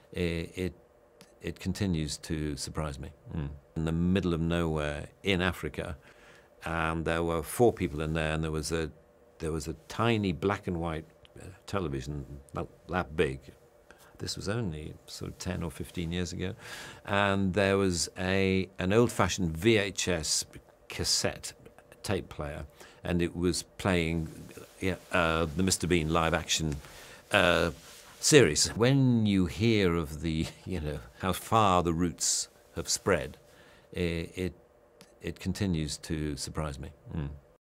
it it continues to surprise me. In the middle of nowhere in Africa, and there were 4 people in there, and there was a tiny black and white television, not that big. This was only sort of 10 or 15 years ago, and there was an old-fashioned VHS cassette tape player, and it was playing the Mr. Bean live-action series. When you hear of how far the roots have spread, it continues to surprise me.